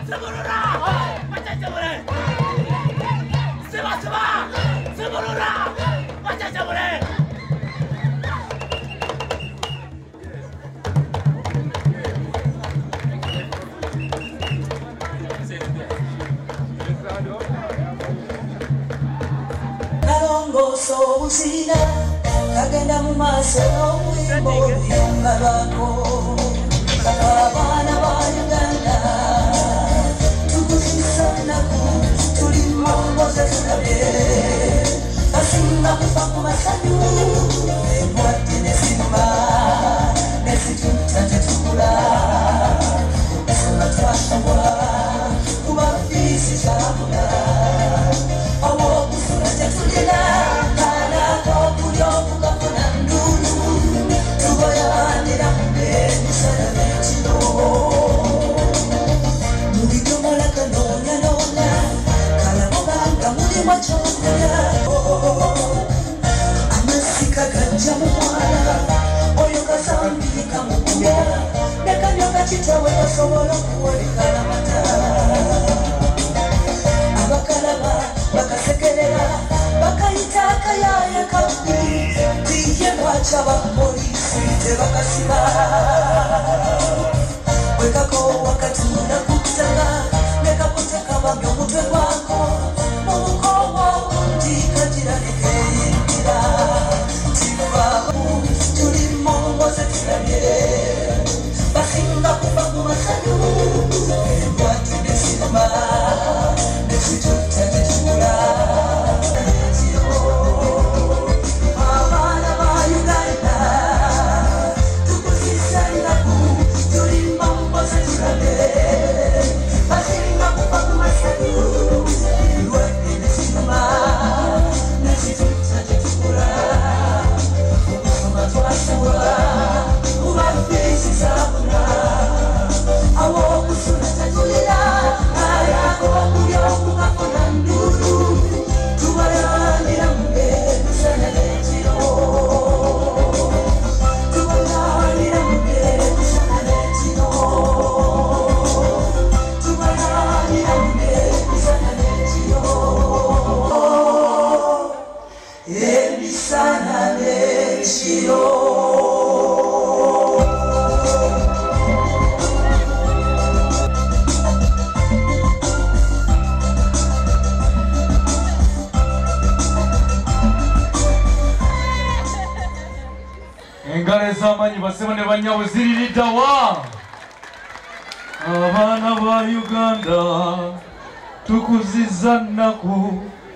So usina kagenda mu maso wimbo yunga lwako abana ba Uganda tukusisanaku tuli mmongoze tulabye basinga kufa ku masanyu ebwadde nesimba nesituta tetukula esima twasabwa kuba fiisi kyabula awokusula tetulina amasika gajja mumwana oyo kasambika mukuya nekanyoka kitawe basobola okuwolekana mata abakalaba bakasekerera bakayita akayaya kabi tiye bwaca bapolisi tebakasiba wekako wakatunda kukutaka nekakuteka bamya omutwe gwako mubukowo ndikagiranekeyimbira tibabu tuli mmongoze tulabye basinga kuva mu masanyu endwatu nesiruma nesituta tetula abaana ba Uganda tukusisanaku tuli mmongoze tulabye basinga kuva mu masanyu endwatu nesiruma nesituta tetula okusoma twasabula kuba fiisi zabula awokusula tetulira ayako okulya okukafuna ndulu tubalanira muge misana n'ekiro tubalanira muge misana n'ekiro tubalanira muge misana n'ekiro emisana n'ekiro. Engalo ez'amaanyi basebo ne banyawo ziriridde wa abaana ba Uganda tukuzizza nnaku